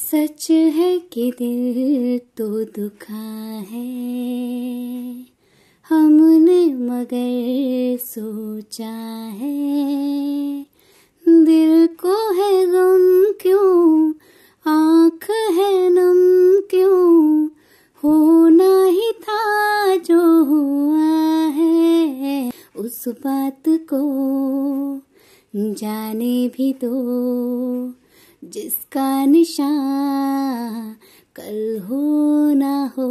सच है कि दिल तो दुखा है हमने मगर सोचा है दिल को है गम क्यों आँख है नम क्यों होना ही था जो हुआ है उस बात को जाने भी दो जिसका निशान कल हो ना हो।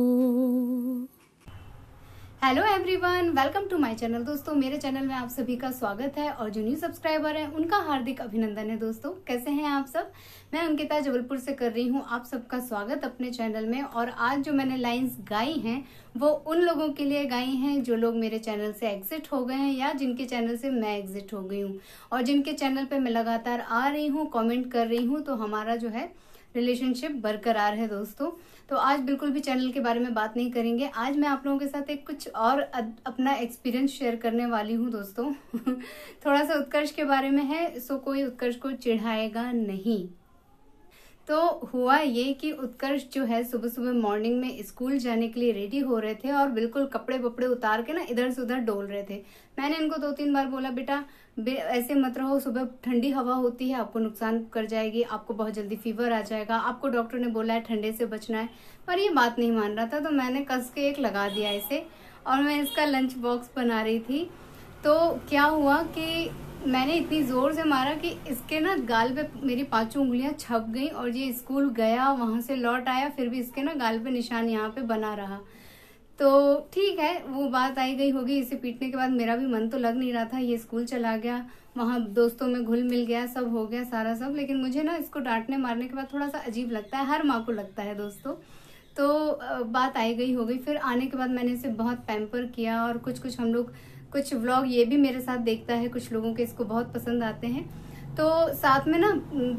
Hello everyone, welcome to my channel. दोस्तों, मेरे चैनल में आप सभी का स्वागत है और जो न्यू सब्सक्राइबर हैं उनका हार्दिक अभिनंदन है। दोस्तों, कैसे हैं आप सब? मैं अंकिता जबलपुर से कर रही हूं आप सबका स्वागत अपने चैनल में। और आज जो मैंने लाइंस गाई हैं वो उन लोगों के लिए गाई हैं जो लोग मेरे चैनल से एग्जिट हो गए हैं या जिनके चैनल से मैं एग्जिट हो गई हूँ और जिनके चैनल पे मैं लगातार आ रही हूँ, कॉमेंट कर रही हूँ, तो हमारा जो है रिलेशनशिप बरकरार है। दोस्तों, तो आज बिल्कुल भी चैनल के बारे में बात नहीं करेंगे। आज मैं आप लोगों के साथ एक कुछ और अपना एक्सपीरियंस शेयर करने वाली हूँ। दोस्तों थोड़ा सा उत्कर्ष के बारे में है, सो कोई उत्कर्ष को चिढ़ाएगा नहीं। तो हुआ ये कि उत्कर्ष जो है सुबह सुबह मॉर्निंग में स्कूल जाने के लिए रेडी हो रहे थे और बिल्कुल कपड़े वपड़े उतार के ना इधर से उधर डोल रहे थे। मैंने इनको 2-3 बार बोला, बेटा ऐसे मत रहो, सुबह ठंडी हवा होती है, आपको नुकसान कर जाएगी, आपको बहुत जल्दी फीवर आ जाएगा, आपको डॉक्टर ने बोला है ठंडे से बचना है। पर ये बात नहीं मान रहा था, तो मैंने कस के एक लगा दिया इसे और मैं इसका लंच बॉक्स बना रही थी। तो क्या हुआ कि मैंने इतनी जोर से मारा कि इसके ना गाल पे मेरी 5 उंगलियां छप गई और ये स्कूल गया, वहां से लौट आया, फिर भी इसके ना गाल पे निशान यहाँ पे बना रहा। तो ठीक है, वो बात आई गई होगी। इसे पीटने के बाद मेरा भी मन तो लग नहीं रहा था। ये स्कूल चला गया, वहां दोस्तों में घुल मिल गया, सब हो गया सारा सब। लेकिन मुझे ना इसको डांटने मारने के बाद थोड़ा सा अजीब लगता है, हर माँ को लगता है दोस्तों। तो बात आई गई हो गई। फिर आने के बाद मैंने इसे बहुत पैम्पर किया और कुछ हम लोग कुछ व्लॉग ये भी मेरे साथ देखता है, कुछ लोगों के इसको बहुत पसंद आते हैं। तो साथ में ना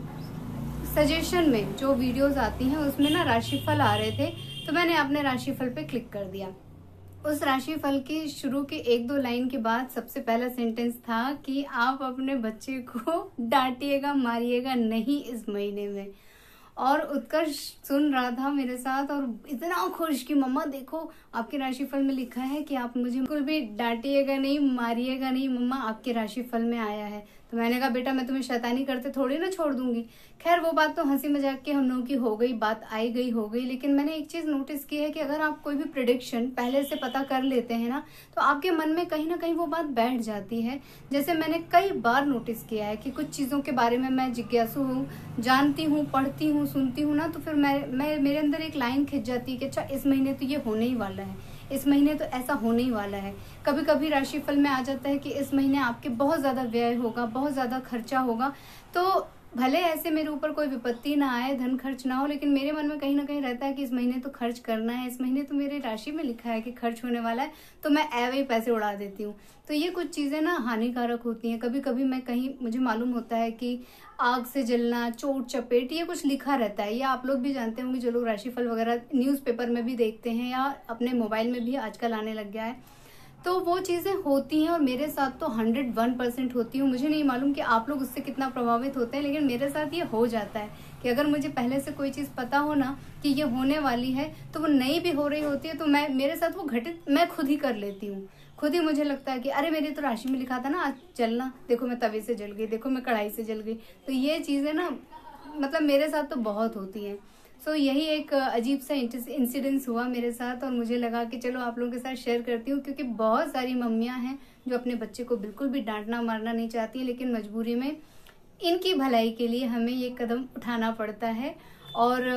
सजेशन में जो वीडियोस आती हैं उसमें ना राशिफल आ रहे थे, तो मैंने अपने राशिफल पे क्लिक कर दिया। उस राशिफल की शुरू के 1-2 लाइन के बाद सबसे पहला सेंटेंस था कि आप अपने बच्चे को डांटिएगा मारिएगा नहीं इस महीने में। और उत्कर्ष सुन रहा था मेरे साथ और इतना खुश कि मम्मा देखो, आपके राशिफल में लिखा है कि आप मुझे बिल्कुल भी डांटिएगा नहीं मारिएगा नहीं मम्मा, आपके राशिफल में आया है। तो मैंने कहा, बेटा मैं तुम्हें शैतानी करते थोड़ी ना छोड़ दूंगी। खैर वो बात तो हंसी मजाक के हम लोगों की हो गई, बात आई गई हो गई। लेकिन मैंने एक चीज नोटिस की है कि अगर आप कोई भी प्रेडिक्शन पहले से पता कर लेते हैं ना, तो आपके मन में कहीं ना कहीं वो बात बैठ जाती है। जैसे मैंने कई बार नोटिस किया है कि कुछ चीजों के बारे में मैं जिज्ञासु हूँ, जानती हूँ, पढ़ती हूँ, सुनती हूँ ना, तो फिर मैं मेरे अंदर एक लाइन खिंच जाती है कि अच्छा इस महीने तो ये होने ही वाला है, इस महीने तो ऐसा होने ही वाला है। कभी कभी राशिफल में आ जाता है कि इस महीने आपके बहुत ज्यादा व्यय होगा, बहुत ज्यादा खर्चा होगा। तो भले ऐसे मेरे ऊपर कोई विपत्ति ना आए, धन खर्च ना हो, लेकिन मेरे मन में कहीं ना कहीं रहता है कि इस महीने तो खर्च करना है, इस महीने तो मेरे राशि में लिखा है कि खर्च होने वाला है, तो मैं ऐवे पैसे उड़ा देती हूँ। तो ये कुछ चीजें ना हानिकारक होती हैं। कभी कभी मैं कहीं मुझे मालूम होता है कि आग से जलना, चोट चपेट, ये कुछ लिखा रहता है। या आप लोग भी जानते होंगे जो लोग राशिफल वगैरह न्यूज़पेपर में भी देखते हैं या अपने मोबाइल में भी आजकल आने लग गया है। तो वो चीजें होती हैं और मेरे साथ तो 101% होती हूँ। मुझे नहीं मालूम कि आप लोग उससे कितना प्रभावित होते हैं, लेकिन मेरे साथ ये हो जाता है कि अगर मुझे पहले से कोई चीज पता हो ना कि ये होने वाली है, तो वो नई भी हो रही होती है, तो मेरे साथ वो घटित मैं खुद ही कर लेती हूँ। खुद ही मुझे लगता है कि अरे मेरी तो राशि में लिखा था ना आज जलना, देखो मैं तवे से जल गई, देखो मैं कढ़ाई से जल गई। तो ये चीजें ना मतलब मेरे साथ तो बहुत होती हैं। सो यही एक अजीब सा इंसिडेंस हुआ मेरे साथ और मुझे लगा कि चलो आप लोगों के साथ शेयर करती हूँ, क्योंकि बहुत सारी मम्मियाँ हैं जो अपने बच्चे को बिल्कुल भी डांटना मारना नहीं चाहती, लेकिन मजबूरी में इनकी भलाई के लिए हमें ये कदम उठाना पड़ता है। और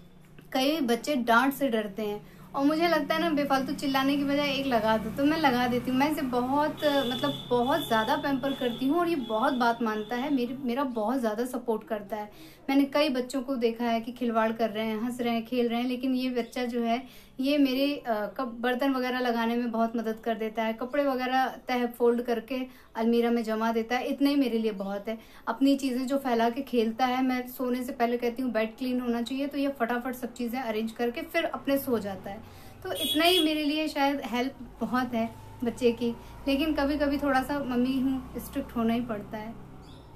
कई बच्चे डांट से डरते हैं और मुझे लगता है ना बेफालतू चिल्लाने की बजाय एक लगा दो, तो मैं लगा देती हूँ। मैं इसे बहुत बहुत ज़्यादा पैम्पर करती हूँ और ये बहुत बात मानता है, मेरा बहुत ज़्यादा सपोर्ट करता है। मैंने कई बच्चों को देखा है कि खिलवाड़ कर रहे हैं, हंस रहे हैं, खेल रहे हैं, लेकिन ये बच्चा जो है ये मेरे बर्तन वगैरह लगाने में बहुत मदद कर देता है, कपड़े वगैरह तह फोल्ड करके अलमीरा में जमा देता है, इतना ही मेरे लिए बहुत है। अपनी चीज़ें जो फैला के खेलता है, मैं सोने से पहले कहती हूँ बेड क्लीन होना चाहिए, तो ये फटाफट सब चीज़ें अरेंज करके फिर अपने सो जाता है। तो इतना ही मेरे लिए शायद हेल्प बहुत है बच्चे की। लेकिन कभी कभी थोड़ा सा मम्मी हूँ, स्ट्रिक्ट होना ही पड़ता है।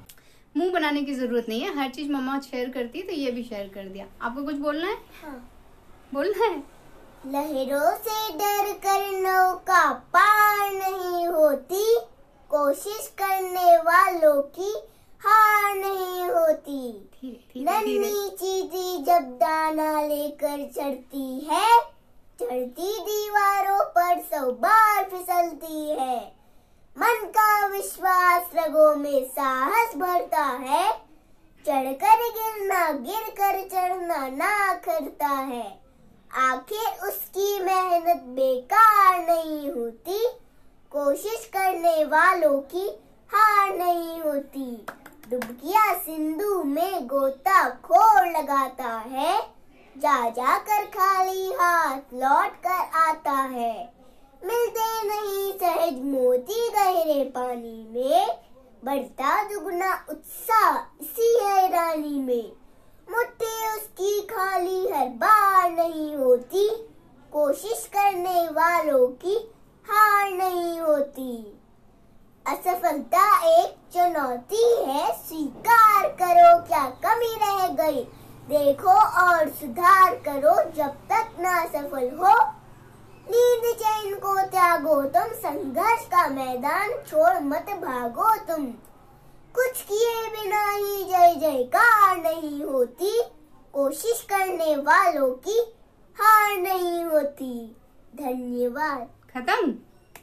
मुंह बनाने की जरूरत नहीं है, हर चीज मम्मा शेयर करती है तो ये भी शेयर कर दिया। आपको कुछ बोलना है? हाँ। बोलना है। लहरों से डर कर नौका पार नहीं होती, कोशिश करने वालों की हार नहीं होती। नन्ही चींटी जब दाना लेकर चढ़ती है, चढ़ती दीवारों पर 100 बार फिसलती है। मन का विश्वास रगों में साहस भरता है, चढ़कर गिरना गिर कर चढ़ना ना करता है। आखिर उसकी मेहनत बेकार नहीं होती, कोशिश करने वालों की हार नहीं होती। डुबकिया सिंधु में गोताखोर लगाता है, जा जा कर खाली हाथ लौट कर आता है। मिलते नहीं सहज मोती गहरे पानी में, बढ़ता दुगना उत्साह इसी हैरानी में। मुट्ठी उसकी खाली हर बार नहीं होती, कोशिश करने वालों की हार नहीं होती। असफलता एक चुनौती है, स्वीकार करो क्या कमी रह गई, देखो और सुधार करो जब तक ना सफल हो। नींद चैन को त्यागो तुम, संघर्ष का मैदान छोड़ मत भागो तुम। कुछ किए बिना ही जय जयकार नहीं होती, कोशिश करने वालों की हार नहीं होती। धन्यवाद। खत्म।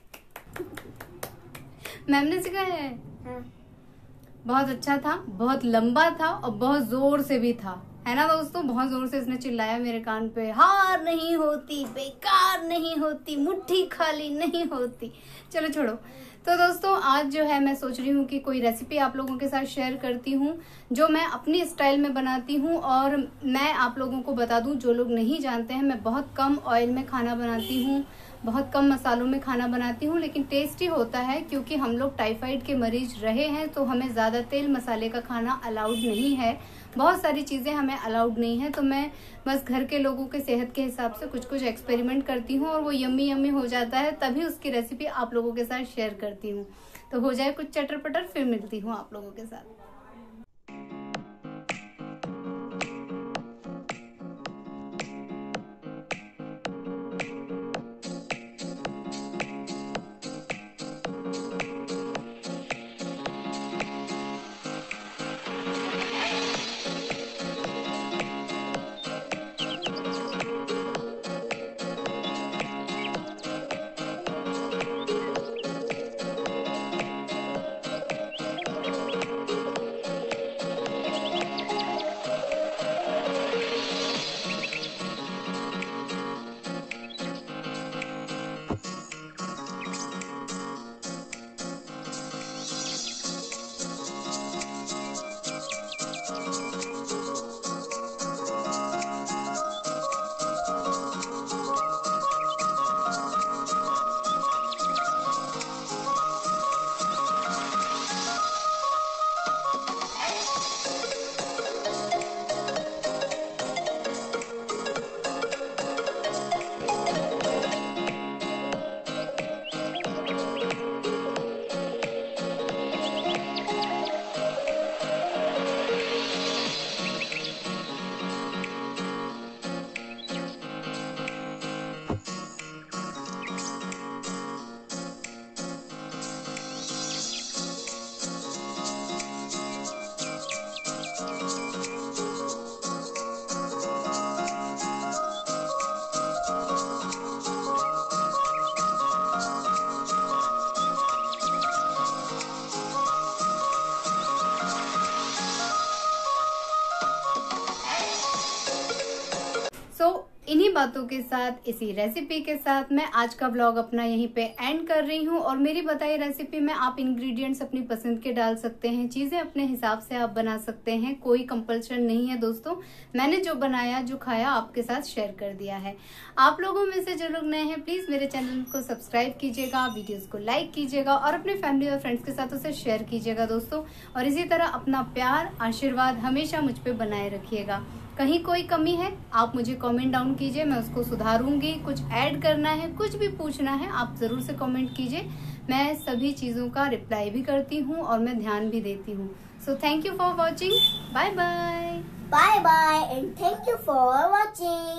मैम ने सिखाया है। हाँ। बहुत अच्छा था, बहुत लंबा था और बहुत जोर से भी था, है ना दोस्तों? बहुत जोर से इसने चिल्लाया मेरे कान पे, हार नहीं होती, बेकार नहीं होती, मुट्ठी खाली नहीं होती। चलो छोड़ो। तो दोस्तों आज जो है मैं सोच रही हूँ कि कोई रेसिपी आप लोगों के साथ शेयर करती हूँ जो मैं अपनी स्टाइल में बनाती हूँ। और मैं आप लोगों को बता दूँ, जो लोग नहीं जानते हैं, मैं बहुत कम ऑयल में खाना बनाती हूँ, बहुत कम मसालों में खाना बनाती हूँ, लेकिन टेस्टी होता है। क्योंकि हम लोग टाइफाइड के मरीज रहे हैं तो हमें ज़्यादा तेल मसाले का खाना अलाउड नहीं है, बहुत सारी चीज़ें हमें अलाउड नहीं है। तो मैं बस घर के लोगों के सेहत के हिसाब से कुछ कुछ एक्सपेरिमेंट करती हूँ और वो यम्मी यम्मी हो जाता है, तभी उसकी रेसिपी आप लोगों के साथ शेयर करती हूँ। तो हो जाए कुछ चटर पटर, फिर मिलती हूँ आप लोगों के साथ। इन्हीं बातों के साथ, इसी रेसिपी के साथ मैं आज का व्लॉग अपना यहीं पे एंड कर रही हूँ। और मेरी बताई रेसिपी में आप इंग्रेडिएंट्स अपनी पसंद के डाल सकते हैं, चीजें अपने हिसाब से आप बना सकते हैं, कोई कंपल्शन नहीं है दोस्तों। मैंने जो बनाया, जो खाया, आपके साथ शेयर कर दिया है। आप लोगों में से जो लोग नए हैं, प्लीज मेरे चैनल को सब्सक्राइब कीजिएगा, वीडियोज को लाइक कीजिएगा और अपने फैमिली और फ्रेंड्स के साथ उसे शेयर कीजिएगा दोस्तों। और इसी तरह अपना प्यार, आशीर्वाद हमेशा मुझ पे बनाए रखिएगा। कहीं कोई कमी है आप मुझे कमेंट डाउन कीजिए, मैं उसको सुधारूंगी। कुछ ऐड करना है, कुछ भी पूछना है, आप जरूर से कमेंट कीजिए। मैं सभी चीज़ों का रिप्लाई भी करती हूँ और मैं ध्यान भी देती हूँ। So thank you for watching. Bye bye. Bye bye and thank you for watching.